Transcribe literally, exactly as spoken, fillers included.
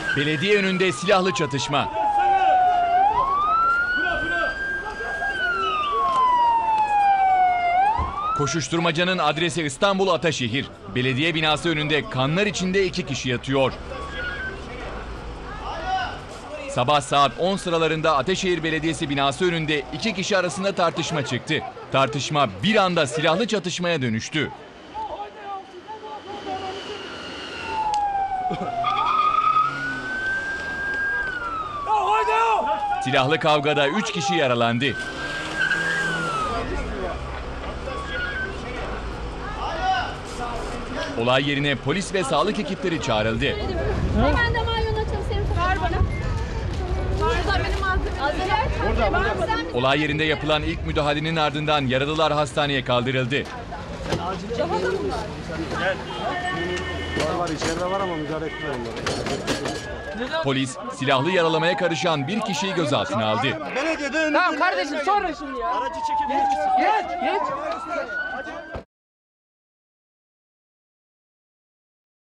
Belediye önünde silahlı çatışma. Koşuşturmacanın adresi İstanbul Ataşehir. Belediye binası önünde kanlar içinde iki kişi yatıyor. Sabah saat on sıralarında Ataşehir Belediyesi binası önünde iki kişi arasında tartışma çıktı. Tartışma bir anda silahlı çatışmaya dönüştü. Silahlı kavgada üç kişi yaralandı. Olay yerine polis ve sağlık ekipleri çağrıldı. Hemen damar yolunu açalım. Senin ver bana. Burada benim malzemem. Burada, burada. Olay yerinde yapılan ilk müdahalenin ardından yaralılar hastaneye kaldırıldı. Daha da mı var? Gel. Var var, içeride var ama müdahale etmiyor onları. Polis silahlı yaralamaya karışan bir kişiyi gözaltına aldı. Tamam kardeşim, sonra şimdi ya. Aracı çekebilir misin? Geç, geç.